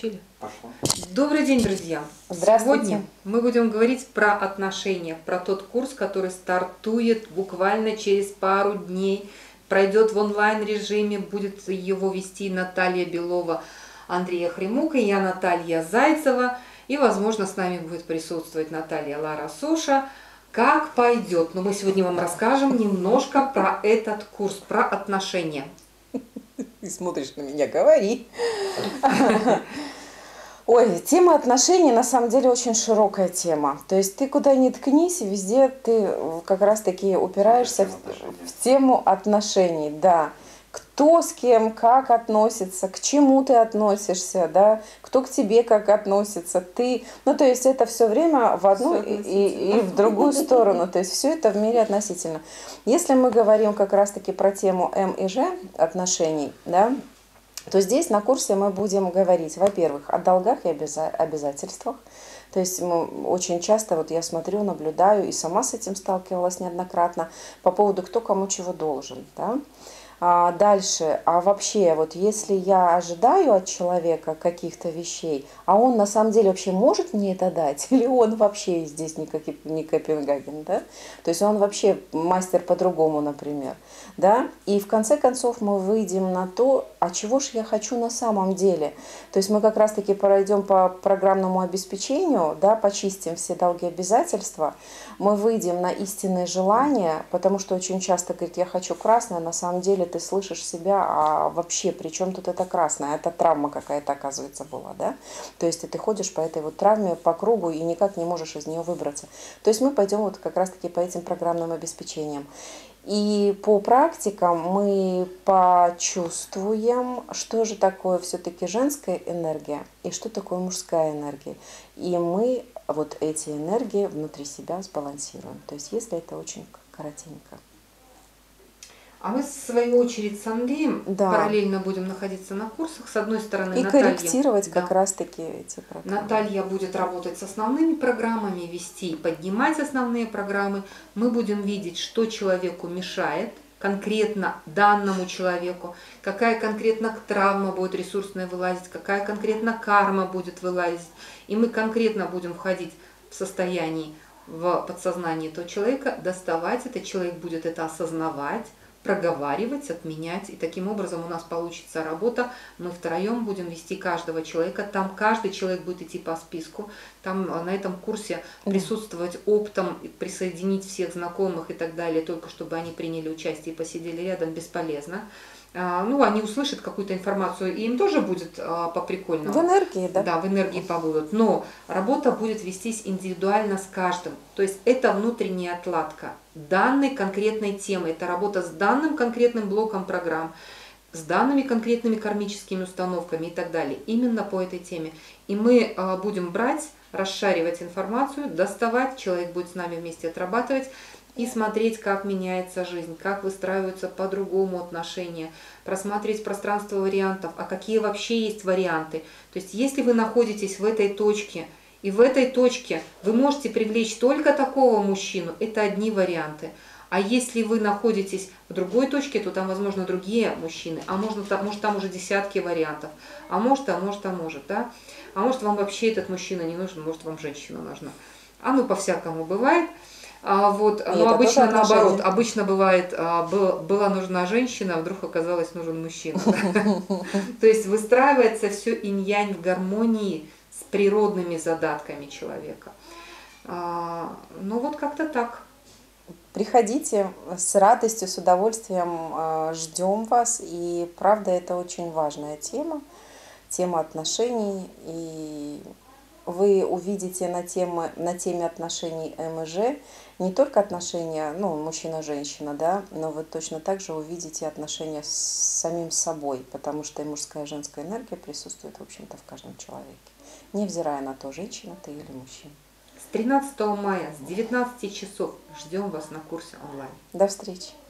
Включили? Пошло. Добрый день, друзья! Здравствуйте. Сегодня мы будем говорить про отношения, про тот курс, который стартует буквально через пару дней, пройдет в онлайн-режиме, будет его вести Наталья Белова, Андрей Охремук и я, Наталья Зайцева. И, возможно, с нами будет присутствовать Наталья Лара Суша. Как пойдет? Но мы сегодня вам расскажем немножко про этот курс, про отношения. Ты смотришь на меня, говори. Ой, тема отношений на самом деле очень широкая тема. То есть ты куда ни ткнись, везде ты как раз-таки упираешься в тему отношений. Да. Кто с кем, как относится, к чему ты относишься, да, кто к тебе как относится, ты. Ну, то есть это все время в одну и в другую сторону. То есть все это в мире относительно. Если мы говорим как раз-таки про тему М и Ж отношений, да, то здесь на курсе мы будем говорить, во-первых, о долгах и обязательствах. То есть очень часто, вот я смотрю, наблюдаю и сама с этим сталкивалась неоднократно по поводу, кто кому чего должен, да. Дальше, а вообще, вот если я ожидаю от человека каких-то вещей, а он на самом деле вообще может мне это дать, или он вообще здесь не Копенгаген, да? То есть он вообще мастер по-другому, например, да? И в конце концов мы выйдем на то, а чего же я хочу на самом деле. То есть мы как раз-таки пройдем по программному обеспечению, да, почистим все долги и обязательства, мы выйдем на истинные желания, потому что очень часто говорит, я хочу красное, на самом деле ты слышишь себя, а вообще при чем тут это красное? Это травма какая-то, оказывается, была, да? То есть ты ходишь по этой вот травме по кругу и никак не можешь из нее выбраться. То есть мы пойдем вот как раз-таки по этим программным обеспечениям. И по практикам мы почувствуем, что же такое все-таки женская энергия и что такое мужская энергия. И мы вот эти энергии внутри себя сбалансируем. То есть если это очень коротенько. А мы, в свою очередь, с Андреем параллельно будем находиться на курсах. С одной стороны, и Наталья, корректировать как раз-таки эти программы. Наталья будет работать с основными программами, вести и поднимать основные программы. Мы будем видеть, что человеку мешает, конкретно данному человеку, какая конкретно травма будет ресурсная вылазить, какая конкретно карма будет вылазить. И мы конкретно будем входить в состояние, в подсознание этого человека, доставать это, человек будет это осознавать, проговаривать, отменять. И таким образом у нас получится работа. Мы втроем будем вести каждого человека. Там каждый человек будет идти по списку. Там на этом курсе присутствовать оптом, присоединить всех знакомых и так далее, только чтобы они приняли участие и посидели рядом, бесполезно. Ну, они услышат какую-то информацию, и им тоже будет по-прикольному. В энергии, да? Да, в энергии побудут. Но работа будет вестись индивидуально с каждым. То есть это внутренняя отладка данной конкретной темы. Это работа с данным конкретным блоком программ, с данными конкретными кармическими установками и так далее. Именно по этой теме. И мы будем брать, расшаривать информацию, доставать, человек будет с нами вместе отрабатывать, и смотреть, как меняется жизнь, как выстраиваются по-другому отношения, просматривать пространство вариантов, а какие вообще есть варианты. То есть если вы находитесь в этой точке, и в этой точке вы можете привлечь только такого мужчину, это одни варианты. А если вы находитесь в другой точке, то там, возможно, другие мужчины, а может там уже десятки вариантов, а может, да? А может, вам вообще этот мужчина не нужен, может, вам женщина нужна. А ну, по-всякому бывает. Вот, но обычно наоборот, обычно бывает, была нужна женщина, а вдруг оказалось нужен мужчина. То есть выстраивается все инь-янь в гармонии с природными задатками человека. Ну вот как-то так. Приходите с радостью, с удовольствием, ждем вас. И правда, это очень важная тема, тема отношений. И вы увидите на теме отношений М и Ж не только отношения, ну, мужчина-женщина, да, но вы точно так же увидите отношения с самим собой, потому что и мужская, и женская энергия присутствует, в общем-то, в каждом человеке, невзирая на то, женщина ты или мужчина. С 13 мая, с 19 часов ждем вас на курсе онлайн. До встречи!